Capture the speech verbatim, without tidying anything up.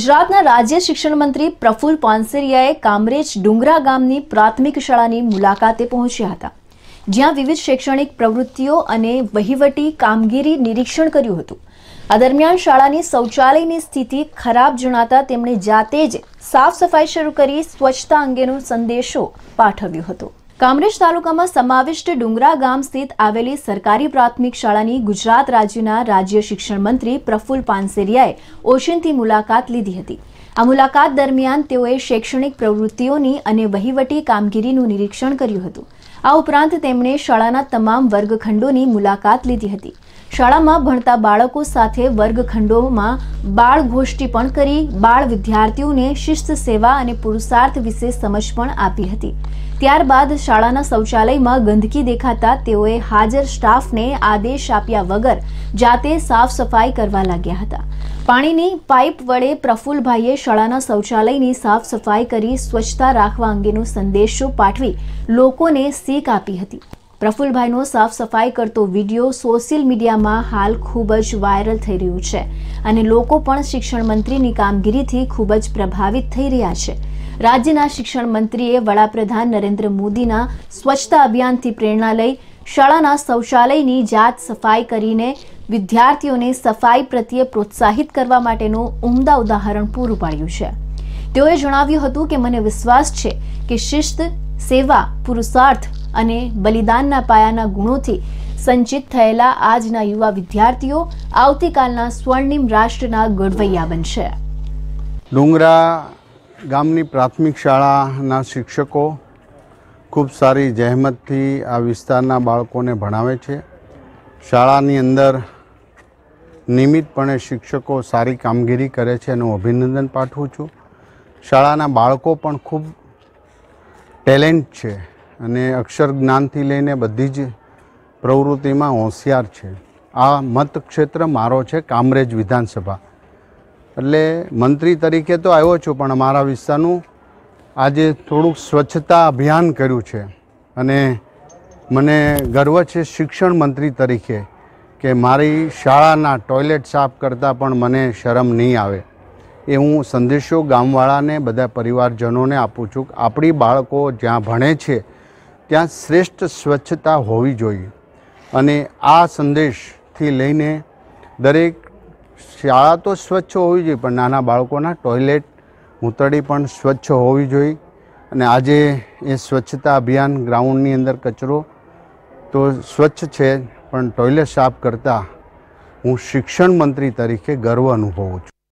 ગુજરાતના રાજ્ય શિક્ષણ મંત્રી પ્રફુલ પાનસેરિયાએ કામરેજ ડુંગરા ગામની પ્રાથમિક શાળાની મુલાકાતે પહોંચ્યા હતા, જ્યાં વિવિધ શૈક્ષણિક પ્રવૃત્તિઓ અને વહીવટી કામગીરી નિરીક્ષણ કર્યું હતું। આ દરમિયાન શાળાની શૌચાલયની સ્થિતિ ખરાબ જણાતા તેમણે જાતે જ સાફ સફાઈ શરૂ કરી સ્વચ્છતા અંગેનો સંદેશો પાઠવ્યો હતો। કામરેજ તાલુકામાં સમાવિષ્ટ ડુંગરા ગામ સ્થિત આવેલી સરકારી પ્રાથમિક શાળાની ગુજરાત રાજ્યના રાજ્ય શિક્ષણ મંત્રી પ્રફુલ પાનસેરિયાએ ઓશિંતી મુલાકાત લીધી હતી। આ મુલાકાત દરમિયાન તેઓએ શૈક્ષણિક પ્રવૃત્તિઓની અને વહીવટી કામગીરીનું નિરીક્ષણ કર્યું હતું। આ ઉપરાંત તેમણે શાળાના તમામ વર્ગખંડોની મુલાકાત લીધી હતી। શાળામાં ભણતા બાળકો સાથે વર્ગખંડોમાં બાળ ગોષ્ઠી પણ કરી બાળ વિદ્યાર્થીઓને શિસ્ત, સેવા અને પુરુષાર્થ વિશે સમજ પણ આપી હતી। ત્યારબાદ શાળાના શૌચાલયમાં ગંદકી દેખાતા તેઓએ હાજર સ્ટાફને આદેશ આપ્યા વગર જાતે સાફ સફાઈ કરવા લાગ્યા હતા। પાણીની પાઇપ વડે પ્રફુલભાઈએ શાળાના શૌચાલયની સાફ સફાઈ કરી સ્વચ્છતા રાખવા અંગેનો સંદેશો પાઠવી લોકોને શીખ આપી હતી। પ્રફુલભાઈનો સાફ સફાઈ કરતો વિડીયો સોશિયલ મીડિયામાં હાલ ખૂબ જ વાયરલ થઈ રહ્યું છે અને લોકો પણ શિક્ષણ મંત્રીની કામગીરીથી ખૂબ જ પ્રભાવિત થઈ રહ્યા છે। રાજ્યના શિક્ષણ મંત્રીએ વડાપ્રધાન નરેન્દ્ર મોદીના સ્વચ્છતા અભિયાનથી પ્રેરણા લઈ શાળાના શૌચાલયની જાત સફાઈ કરીને વિદ્યાર્થીઓને સફાઈ પ્રત્યે પ્રોત્સાહિત કરવા માટેનું ઉમદા ઉદાહરણ પૂરું પાડ્યું છે। તેઓએ જણાવ્યું હતું કે મને વિશ્વાસ છે કે શિસ્ત, સેવા, પુરુષાર્થ અને બલિદાનના પાયાના ગુણોથી સંચિત થયેલા આજના યુવા વિદ્યાર્થીઓ આવતીકાલના સ્વર્ણિમ રાષ્ટ્રના ઘડવૈયા બનશે। ડુંગરા ગામની પ્રાથમિક શાળાના શિક્ષકો ખૂબ સારી જહેમતથી આ વિસ્તારના બાળકોને ભણાવે છે। શાળાની અંદર નિયમિતપણે શિક્ષકો સારી કામગીરી કરે છે અને હું અભિનંદન પાઠવું છું। શાળાના બાળકો પણ ખૂબ ટેલેન્ટ છે અને અક્ષર જ્ઞાનથી લઈને બધી જ પ્રવૃત્તિમાં હોશિયાર છે। આ મતક્ષેત્ર મારો છે, કામરેજ વિધાનસભા। એટલે મંત્રી તરીકે તો આવ્યો છું, પણ અમારા વિસ્તારનું આજે થોડુંક સ્વચ્છતા અભિયાન કર્યું છે અને મને ગર્વ છે શિક્ષણ મંત્રી તરીકે કે મારી શાળાના ટોયલેટ સાફ કરતાં પણ મને શરમ નહીં આવે। એ હું સંદેશો ગામવાળાને, બધા પરિવારજનોને આપું છું કે આપણી બાળકો જ્યાં ભણે છે ત્યાં શ્રેષ્ઠ સ્વચ્છતા હોવી જોઈએ અને આ સંદેશથી લઈને દરેક શાળા તો સ્વચ્છ હોવી જોઈએ, પણ નાના બાળકોના ટોયલેટ, મૂતળી પણ સ્વચ્છ હોવી જોઈએ। અને આજે એ સ્વચ્છતા અભિયાન, ગ્રાઉન્ડની અંદર કચરો તો સ્વચ્છ છે, પણ ટોયલેટ સાફ કરતાં હું શિક્ષણ મંત્રી તરીકે ગર્વ અનુભવું છું।